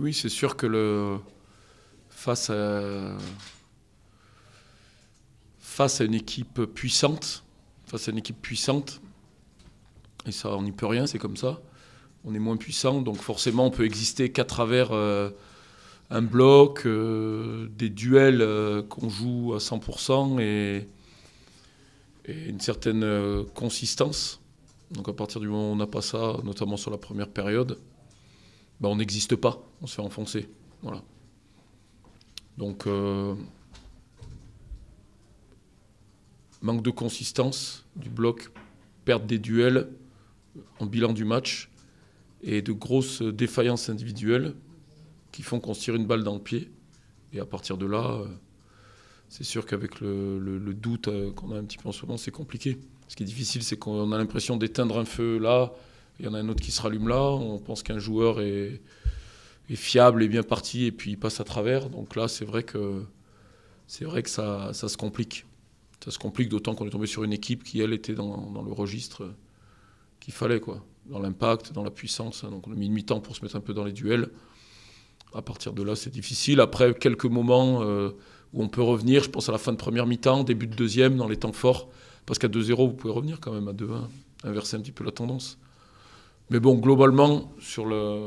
oui, c'est sûr que face à une équipe puissante, et ça, on n'y peut rien, c'est comme ça. On est moins puissant, donc forcément, on peut exister qu'à travers un bloc, des duels qu'on joue à 100% et une certaine consistance. Donc à partir du moment où on n'a pas ça, notamment sur la première période, ben on n'existe pas, on se fait enfoncer. Voilà. Donc manque de consistance du bloc, perte des duels en bilan du match et de grosses défaillances individuelles qui font qu'on se tire une balle dans le pied. Et à partir de là, c'est sûr qu'avec le doute qu'on a un petit peu en ce moment, c'est compliqué. Ce qui est difficile, c'est qu'on a l'impression d'éteindre un feu là, il y en a un autre qui se rallume là, on pense qu'un joueur est fiable et bien parti et puis il passe à travers. Donc là, c'est vrai que ça se complique. Ça se complique d'autant qu'on est tombé sur une équipe qui, elle, était dans le registre qu'il fallait, quoi. Dans l'impact, dans la puissance. Donc on a mis une mi-temps pour se mettre un peu dans les duels. À partir de là, c'est difficile. Après quelques moments où on peut revenir, je pense à la fin de première mi-temps, début de deuxième, dans les temps forts. Parce qu'à 2-0, vous pouvez revenir quand même à 2-1, inverser un petit peu la tendance. Mais bon, globalement, sur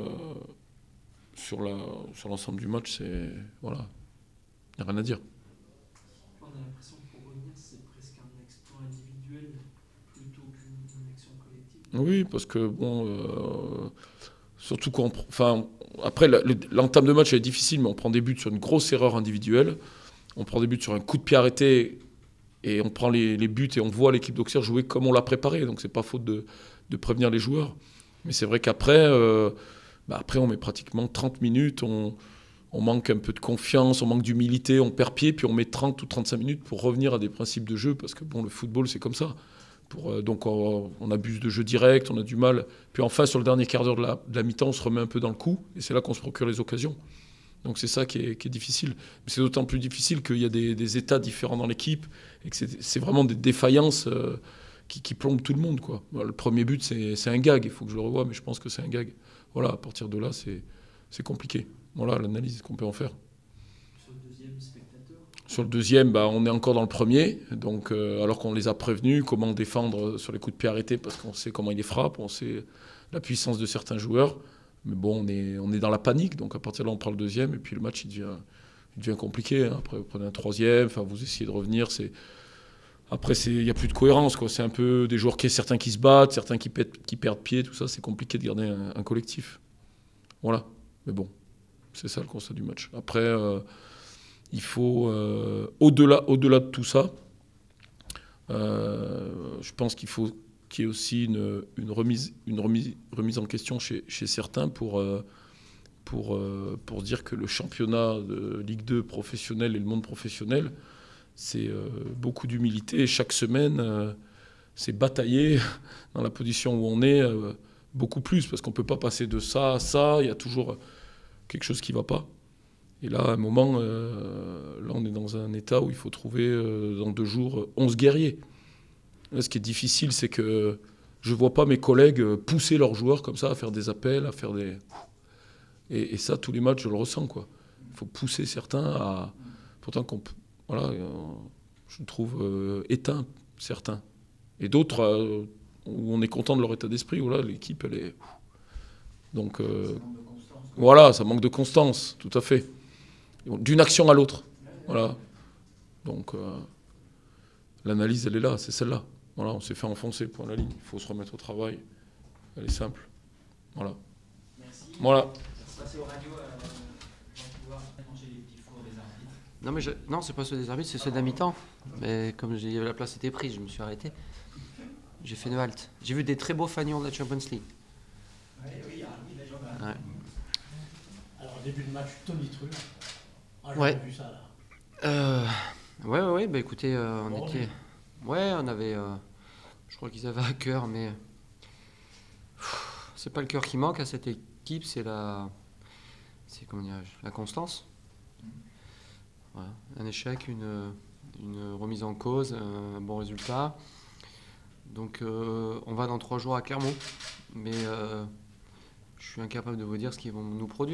l'ensemble du match, c'est... Voilà, il n'y a rien à dire. On a l'impression que pour revenir, c'est presque un exploit individuel plutôt qu'une action collective. Oui, parce que, bon... surtout quand après, l'entame de match est difficile, mais on prend des buts sur une grosse erreur individuelle. On prend des buts sur un coup de pied arrêté et on prend les buts et on voit l'équipe d'Auxerre jouer comme on l'a préparé. Donc c'est pas faute de prévenir les joueurs. Mais c'est vrai qu'après, après on met pratiquement 30 minutes, on manque un peu de confiance, on manque d'humilité, on perd pied, puis on met 30 ou 35 minutes pour revenir à des principes de jeu, parce que bon, le football c'est comme ça. Donc on abuse de jeu direct, on a du mal. Puis enfin, sur le dernier quart d'heure de la mi-temps, on se remet un peu dans le coup, et c'est là qu'on se procure les occasions. Donc c'est ça qui est difficile. Mais c'est d'autant plus difficile qu'il y a des états différents dans l'équipe, et que c'est vraiment des défaillances qui plombent tout le monde, quoi. Le premier but, c'est un gag, il faut que je le revoie, mais je pense que c'est un gag. Voilà, à partir de là, c'est compliqué. Voilà l'analyse qu'on peut en faire. Sur le deuxième spectateur. Sur le deuxième, on est encore dans le premier, donc, alors qu'on les a prévenus, comment défendre sur les coups de pied arrêtés, parce qu'on sait comment ils les frappent, on sait la puissance de certains joueurs. Mais bon, on est dans la panique, donc à partir de là, on prend le deuxième, et puis le match, il devient compliqué. Hein. Après, vous prenez un troisième, vous essayez de revenir. Après, il n'y a plus de cohérence, quoi. C'est un peu des joueurs certains qui se battent, certains qui perdent pied, tout ça. C'est compliqué de garder un collectif. Voilà. Mais bon, c'est ça le constat du match. Après... il faut, au-delà de tout ça, je pense qu'il faut qu'il y ait aussi une remise en question chez certains pour dire que le championnat de Ligue 2 professionnel et le monde professionnel, c'est beaucoup d'humilité. Et chaque semaine, c'est batailler dans la position où on est beaucoup plus, parce qu'on ne peut pas passer de ça à ça, il y a toujours quelque chose qui ne va pas. Et là, à un moment, là, on est dans un état où il faut trouver, dans 2 jours, 11 guerriers. Là, ce qui est difficile, c'est que je ne vois pas mes collègues pousser leurs joueurs comme ça, à faire des appels, à faire des... Et ça, tous les matchs, je le ressens, quoi. Il faut pousser certains à... Pourtant, voilà, je trouve éteint certains. Et d'autres, où on est content de leur état d'esprit, où là, l'équipe, elle est... Donc, voilà, ça manque de constance, tout à fait. D'une action à l'autre. Voilà. Donc, l'analyse, elle est là, c'est celle-là. Voilà, on s'est fait enfoncer, point à la ligne. Il faut se remettre au travail. Elle est simple. Voilà. Merci. Voilà. Passer aux radios, on va pouvoir manger les petits fours des arbitres. Non, non, c'est pas ceux des arbitres, c'est ceux de la mi-temps. Mais comme la place était prise, je me suis arrêté. J'ai fait une halte. J'ai vu des très beaux fanions de la Champions League. Oui, les gens. Ouais. Alors, début de match, tonitrueux. Ouais. Vu ça, là. Ouais, bah écoutez, on était... Ouais, on avait... je crois qu'ils avaient à cœur, mais... c'est pas le cœur qui manque à cette équipe, c'est la... comment dirais-je, la constance. Voilà. Un échec, une remise en cause, un bon résultat. Donc, on va dans 3 jours à Clermont, mais je suis incapable de vous dire ce qu'ils vont nous produire.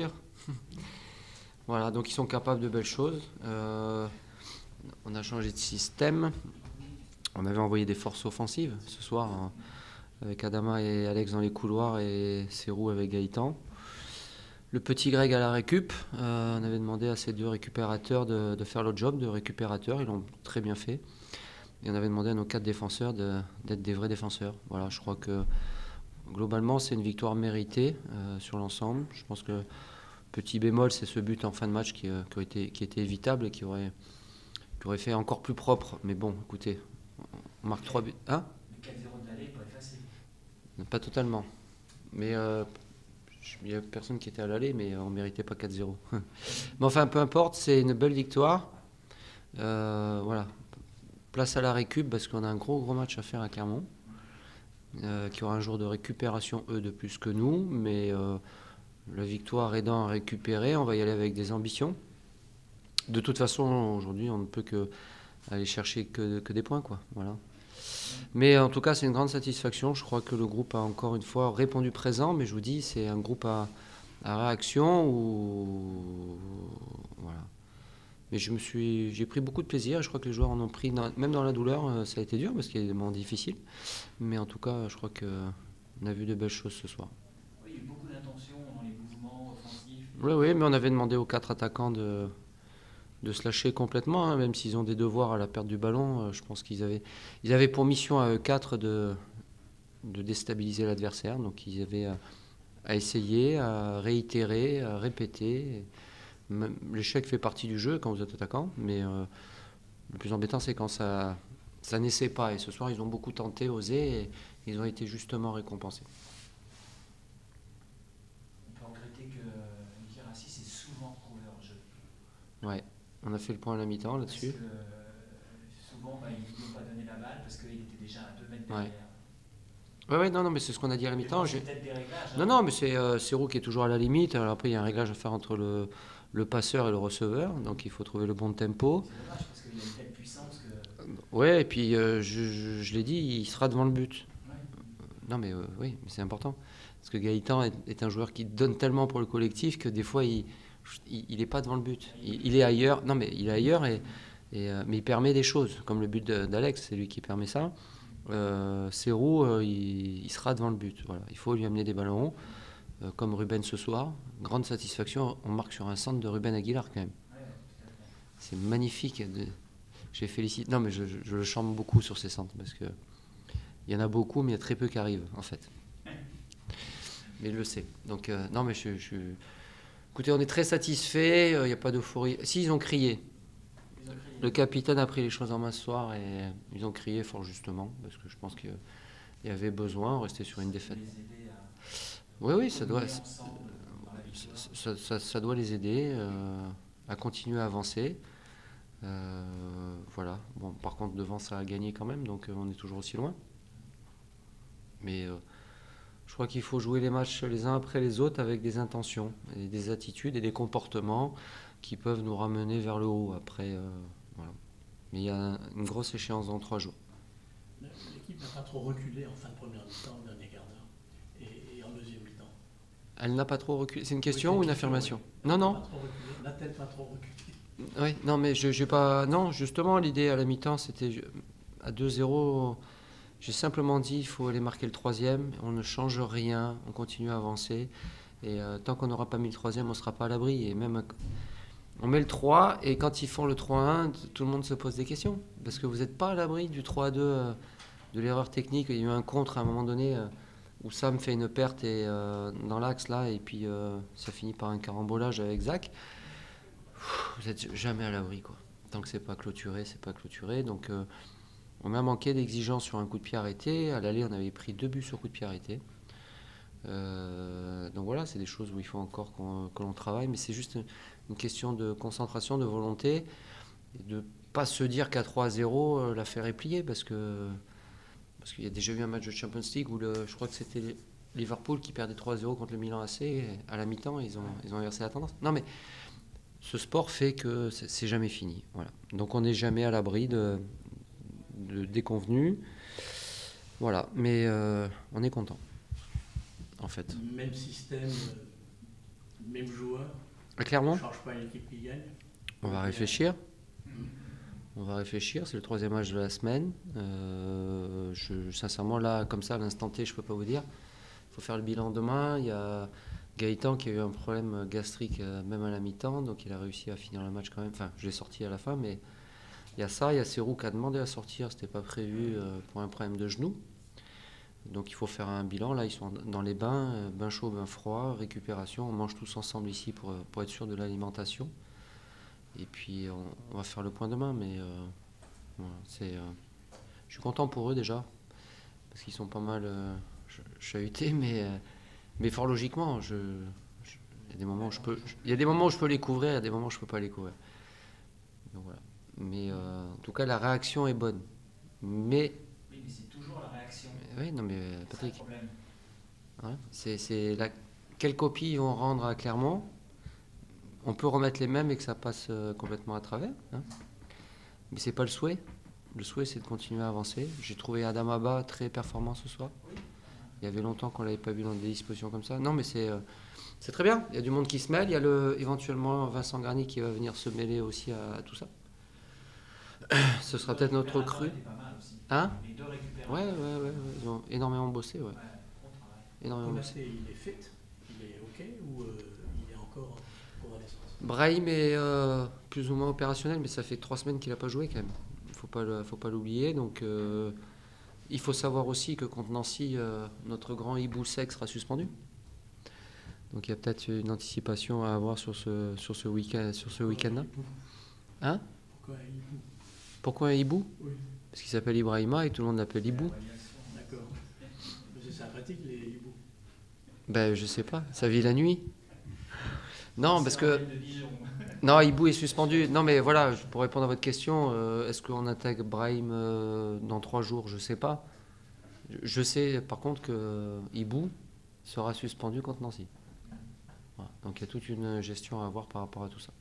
Voilà, donc ils sont capables de belles choses. On a changé de système. On avait envoyé des forces offensives ce soir, hein, avec Adama et Alex dans les couloirs et Serrou avec Gaëtan. Le petit Greg à la récup. On avait demandé à ces deux récupérateurs de faire le job de récupérateur. Ils l'ont très bien fait. Et on avait demandé à nos 4 défenseurs d'être des vrais défenseurs. Voilà, je crois que globalement, c'est une victoire méritée sur l'ensemble. Je pense que petit bémol, c'est ce but en fin de match qui était évitable et qui aurait fait encore plus propre. Mais bon, écoutez, on marque 3 buts. Hein ? Le 4-0 de l'aller n'est pas effacé. Pas totalement. Mais il n'y a personne qui était à l'aller, mais on ne méritait pas 4-0. Mais enfin, peu importe, c'est une belle victoire. Voilà. Place à la récup, parce qu'on a un gros match à faire à Clermont, qui aura un jour de récupération, eux, de plus que nous. Mais la victoire aidant à récupérer, on va y aller avec des ambitions. De toute façon, aujourd'hui, on ne peut que aller chercher que des points, quoi. Voilà. Mais en tout cas, c'est une grande satisfaction. Je crois que le groupe a encore une fois répondu présent, mais je vous dis, c'est un groupe à réaction où voilà. Mais j'ai pris beaucoup de plaisir. Je crois que les joueurs en ont pris, même dans la douleur, ça a été dur parce qu'il y a des moments difficiles. Mais en tout cas, je crois qu'on a vu de belles choses ce soir. Oui, il y a eu beaucoup d'intentions dans les mouvements offensifs. Oui, mais on avait demandé aux 4 attaquants de se lâcher complètement, hein, même s'ils ont des devoirs à la perte du ballon. Je pense qu'ils avaient pour mission à eux 4 de déstabiliser l'adversaire. Donc ils avaient à essayer, à réitérer, à répéter. L'échec fait partie du jeu quand vous êtes attaquant, mais le plus embêtant c'est quand ça n'essaie pas. Et ce soir ils ont beaucoup tenté, osé, et ils ont été justement récompensés. On peut regretter que Guirassy s'est souvent retrouvé hors jeu. Ouais, on a fait le point à la mi-temps là-dessus. Parce que souvent, ils ne lui ont pas donné la balle parce qu'il était déjà à 2 mètres Ouais. derrière. Ouais, non, mais c'est ce qu'on a dit à la mi-temps. C'est peut-être des réglages. Non, mais c'est Serrou qui est toujours à la limite. Alors après, il y a un réglage à faire entre le passeur et le receveur, donc il faut trouver le bon tempo. C'est dommage parce qu'il a une telle puissance que. Ouais, et puis je l'ai dit, il sera devant le but. Ouais. Non, mais oui, mais c'est important. Parce que Gaëtan est un joueur qui donne tellement pour le collectif que des fois, il n'est pas devant le but. Il est ailleurs. Non, mais il est ailleurs, mais il permet des choses, comme le but d'Alex, c'est lui qui permet ça. Serrou, il sera devant le but. Voilà. Il faut lui amener des ballons, comme Ruben ce soir. Grande satisfaction, on marque sur un centre de Ruben Aguilar quand même. C'est magnifique. J'ai félicité. Non, mais je le chante beaucoup sur ces centres parce que il y en a beaucoup, mais il y a très peu qui arrivent en fait. Mais il le sait. Donc non, mais écoutez, on est très satisfait. Il n'y a pas d'euphorie. Si, ils ont crié. Le capitaine a pris les choses en main ce soir et ils ont crié fort justement parce que je pense qu'il y avait besoin. On restait sur une défaite. Oui, ça doit les aider à continuer à avancer. Voilà. Bon, par contre, devant, ça a gagné quand même, donc on est toujours aussi loin. Mais je crois qu'il faut jouer les matchs les uns après les autres avec des intentions, et des attitudes et des comportements qui peuvent nous ramener vers le haut. Après, voilà. Mais il y a une grosse échéance dans 3 jours. L'équipe n'a pas trop reculé en fin de première mi-temps, au dernier quart d'heure, et en deuxième mi-temps. Elle n'a pas trop reculé. C'est une question ou une affirmation ? Non. N'a-t-elle pas trop reculé ? Oui, non, mais j'ai pas. Non, justement, l'idée à la mi-temps, c'était à 2-0. J'ai simplement dit il faut aller marquer le 3e. On ne change rien, on continue à avancer. Et tant qu'on n'aura pas mis le 3e, on ne sera pas à l'abri. Et même, on met le 3, et quand ils font le 3-1, tout le monde se pose des questions. Parce que vous n'êtes pas à l'abri du 3-2, de l'erreur technique. Il y a eu un contre à un moment donné où Sam fait une perte dans l'axe, là, et puis ça finit par un carambolage avec Zach. Vous n'êtes jamais à l'abri, quoi. Tant que c'est pas clôturé, c'est pas clôturé. Donc, on a manqué d'exigence sur un coup de pied arrêté. À l'aller, on avait pris 2 buts sur coup de pied arrêté. Donc voilà, c'est des choses où il faut encore que l'on travaille, mais c'est juste une question de concentration, de volonté, et de pas se dire qu'à 3-0, l'affaire est pliée, parce qu'il y a déjà eu un match de Champions League où je crois que c'était Liverpool qui perdait 3-0 contre le Milan AC, et à la mi-temps, ils ont inversé la tendance. Non, mais ce sport fait que c'est jamais fini. Voilà. Donc on n'est jamais à l'abri de déconvenus. Voilà, mais on est content, en fait. Même système, même joueur. À Clermont, ne change pas une équipe qui gagne. on va réfléchir. On va réfléchir, c'est le 3e match de la semaine. Sincèrement, là, comme ça, à l'instant T, je ne peux pas vous dire. Il faut faire le bilan demain. Il y a Gaëtan qui a eu un problème gastrique même à la mi-temps, donc il a réussi à finir le match quand même. Enfin, je l'ai sorti à la fin, mais il y a ça. Il y a Serrou qui a demandé à sortir, ce n'était pas prévu pour un problème de genou. Donc il faut faire un bilan. Là, ils sont dans les bains, bain chaud, bain froid, récupération. On mange tous ensemble ici pour être sûr de l'alimentation. Et puis on va faire le point demain, mais voilà, je suis content pour eux déjà, parce qu'ils sont pas mal chahutés, mais fort logiquement, il y a des moments où je peux les couvrir, il y a des moments où je peux pas les couvrir. Donc, voilà. Mais en tout cas, la réaction est bonne. Mais Oui, mais c'est toujours la réaction. oui, non mais C'est le Patrick, problème. ouais, quelle copie ils vont rendre à Clermont? On peut remettre les mêmes et que ça passe complètement à travers, hein. Mais c'est pas le souhait. Le souhait, c'est de continuer à avancer. J'ai trouvé Adam Abba très performant ce soir. Il y avait longtemps qu'on l'avait pas vu dans des dispositions comme ça. Non, mais c'est très bien. Il y a du monde qui se mêle. Il y a éventuellement Vincent Garny qui va venir se mêler aussi à tout ça. Ce sera peut-être notre recrue. Était pas mal aussi. Hein? Les deux récupérateurs. Ouais. Ils ont énormément bossé, ouais. Ouais, bon travail. Énormément bossé. Konaté, il est fit, il est OK ou il est encore en convalescence? Brahim est plus ou moins opérationnel, mais ça fait 3 semaines qu'il n'a pas joué quand même. Il ne faut pas l'oublier. Donc, il faut savoir aussi que contre Nancy, notre grand hibou sec sera suspendu. Donc, il y a peut-être une anticipation à avoir sur ce week-end-là. Hein? Pourquoi Hibou? Pourquoi un hibou? Oui, Parce qu'il s'appelle Ibrahima et tout le monde l'appelle hibou. d'accord. Mais c'est sympathique les hiboux. Ben, je sais pas. Ça vit la nuit. Non, parce que. C'est un de Dijon. Non, Hibou est suspendu. Non, mais voilà, pour répondre à votre question, est-ce qu'on intègre Brahim dans 3 jours? Je sais pas. Je sais par contre que Hibou sera suspendu contre Nancy. Voilà. Donc il y a toute une gestion à avoir par rapport à tout ça.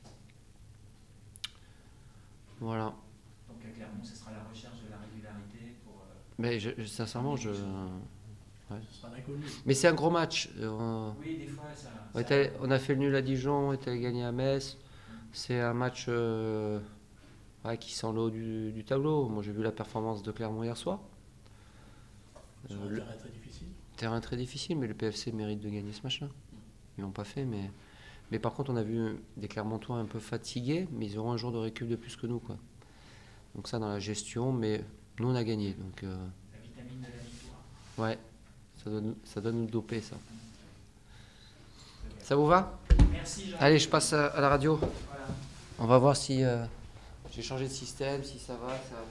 Voilà. Donc à Clermont, ce sera la recherche de la régularité pour. Mais sincèrement, Ce sera l'inconnu. mais c'est un gros match. Oui, des fois, ça. On a fait le nul à Dijon, on est allé gagner à Metz. C'est un match qui sent le haut du tableau. Moi, j'ai vu la performance de Clermont hier soir. Sur un terrain très difficile. Terrain très difficile, mais le PFC mérite de gagner ce match-là. Ils l'ont pas fait, mais par contre, on a vu des Clermontois un peu fatigués, mais ils auront un jour de récup de plus que nous, quoi. Donc ça, dans la gestion, mais nous, on a gagné. Donc, La vitamine de la victoire. ouais, ça doit nous doper, ça. Ça vous va? Merci, Jean. Allez, je passe à la radio. Voilà. On va voir si j'ai changé de système, si ça va.